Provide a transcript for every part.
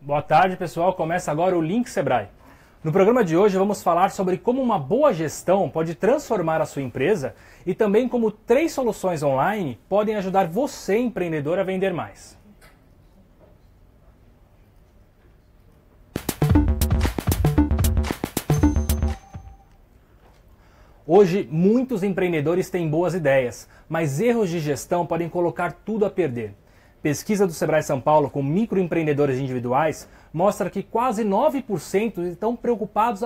Boa tarde, pessoal. Começa agora o Link Sebrae. No programa de hoje vamos falar sobre como uma boa gestão pode transformar a sua empresa e também como 3 soluções online podem ajudar você, empreendedor, a vender mais. Hoje, muitos empreendedores têm boas ideias, mas erros de gestão podem colocar tudo a perder. Pesquisa do Sebrae São Paulo com microempreendedores individuais mostra que quase 9% estão preocupados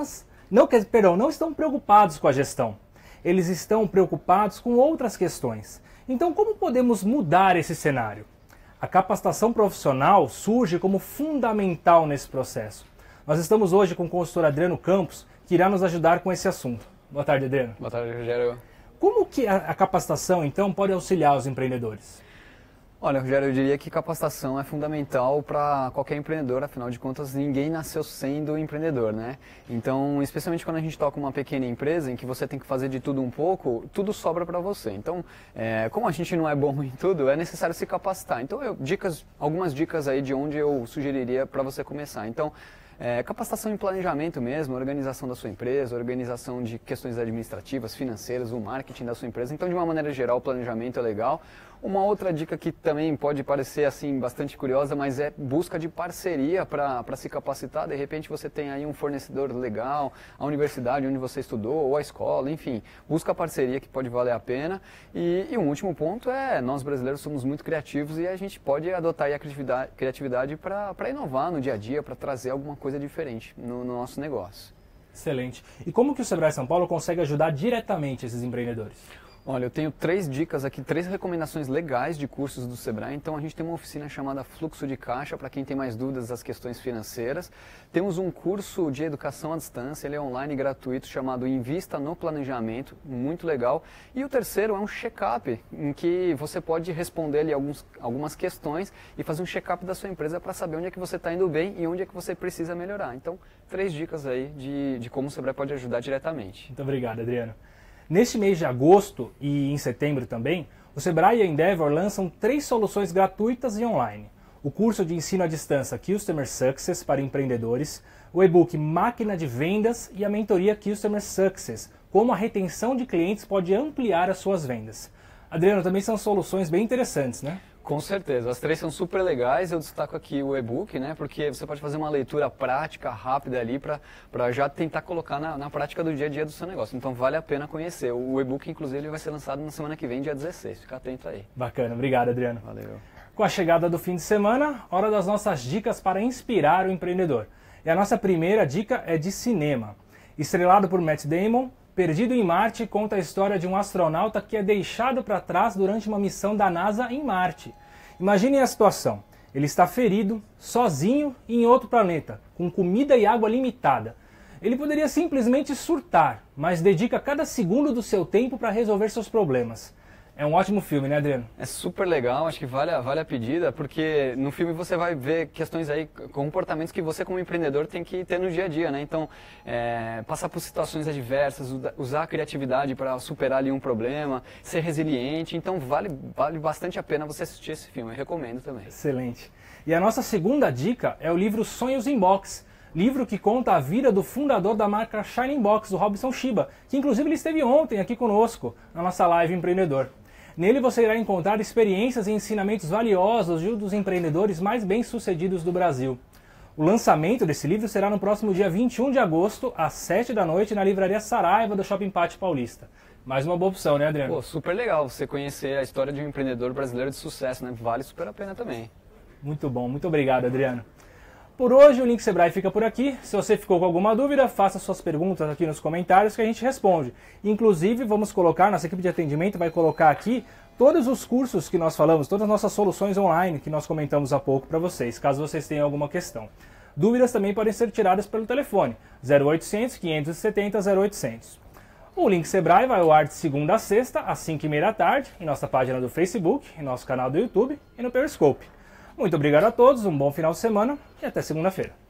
não estão preocupados com a gestão. Eles estão preocupados com outras questões. Então, como podemos mudar esse cenário? A capacitação profissional surge como fundamental nesse processo. Nós estamos hoje com o consultor Adriano Campos, que irá nos ajudar com esse assunto. Boa tarde, Adriano. Boa tarde, Rogério. Como que a capacitação, então, pode auxiliar os empreendedores? Olha, Rogério, eu diria que capacitação é fundamental para qualquer empreendedor, afinal de contas, ninguém nasceu sendo empreendedor, né? Então, especialmente quando a gente toca uma pequena empresa em que você tem que fazer de tudo um pouco, tudo sobra para você. Então, como a gente não é bom em tudo, é necessário se capacitar. Então, algumas dicas aí de onde eu sugeriria para você começar. Então, capacitação em planejamento mesmo, organização da sua empresa, organização de questões administrativas, financeiras, o marketing da sua empresa. Então, de uma maneira geral, o planejamento é legal. Uma outra dica que também pode parecer assim bastante curiosa, mas é busca de parceria para se capacitar. De repente você tem aí um fornecedor legal, a universidade onde você estudou, ou a escola, enfim. Busca parceria que pode valer a pena. E um último ponto é, nós brasileiros somos muito criativos e a gente pode adotar aí a criatividade para inovar no dia a dia, para trazer alguma coisa diferente no nosso negócio. Excelente. E como que o Sebrae São Paulo consegue ajudar diretamente esses empreendedores? Olha, eu tenho 3 dicas aqui, 3 recomendações legais de cursos do Sebrae. Então a gente tem uma oficina chamada Fluxo de Caixa, para quem tem mais dúvidas das questões financeiras. Temos um curso de educação à distância, ele é online gratuito, chamado Invista no Planejamento, muito legal. E o terceiro é um check-up, em que você pode responder ali algumas questões e fazer um check-up da sua empresa para saber onde é que você está indo bem e onde é que você precisa melhorar. Então, 3 dicas aí de como o Sebrae pode ajudar diretamente. Muito obrigado, Adriano. Neste mês de agosto e em setembro também, o Sebrae e a Endeavor lançam 3 soluções gratuitas e online. O curso de ensino à distância Customer Success para empreendedores, o e-book Máquina de Vendas e a mentoria Customer Success, como a retenção de clientes pode ampliar as suas vendas. Adriano, também são soluções bem interessantes, né? Com certeza, as 3 são super legais, eu destaco aqui o e-book, né, porque você pode fazer uma leitura prática, rápida ali, para já tentar colocar na prática do dia a dia do seu negócio, então vale a pena conhecer. O e-book, inclusive, ele vai ser lançado na semana que vem, dia 16, fica atento aí. Bacana, obrigado, Adriano. Valeu. Com a chegada do fim de semana, hora das nossas dicas para inspirar o empreendedor. E a nossa primeira dica é de cinema. Estrelado por Matt Damon, Perdido em Marte conta a história de um astronauta que é deixado para trás durante uma missão da NASA em Marte. Imaginem a situação. Ele está ferido, sozinho e em outro planeta, com comida e água limitada. Ele poderia simplesmente surtar, mas dedica cada segundo do seu tempo para resolver seus problemas. É um ótimo filme, né, Adriano? É super legal, acho que vale a pedida, porque no filme você vai ver questões aí, comportamentos que você como empreendedor tem que ter no dia a dia, né? Então, passar por situações adversas, usar a criatividade para superar ali um problema, ser resiliente, então vale bastante a pena você assistir esse filme, eu recomendo também. Excelente. E a nossa segunda dica é o livro Sonhos in Box, livro que conta a vida do fundador da marca Shining Box, o Robson Shiba, que inclusive ele esteve ontem aqui conosco na nossa live Empreendedor. Nele você irá encontrar experiências e ensinamentos valiosos de um dos empreendedores mais bem-sucedidos do Brasil. O lançamento desse livro será no próximo dia 21 de agosto, às 7 da noite, na Livraria Saraiva do Shopping Pátio Paulista. Mais uma boa opção, né, Adriano? Pô, super legal você conhecer a história de um empreendedor brasileiro de sucesso, né? Vale super a pena também. Muito bom, muito obrigado, Adriano. Por hoje o Link Sebrae fica por aqui. Se você ficou com alguma dúvida, faça suas perguntas aqui nos comentários que a gente responde. Inclusive, vamos colocar, nossa equipe de atendimento vai colocar aqui todos os cursos que nós falamos, todas as nossas soluções online que nós comentamos há pouco para vocês, caso vocês tenham alguma questão. Dúvidas também podem ser tiradas pelo telefone 0800 570 0800. O Link Sebrae vai ao ar de segunda a sexta, às 5h30 da tarde, em nossa página do Facebook, em nosso canal do YouTube e no Periscope. Muito obrigado a todos, um bom final de semana e até segunda-feira.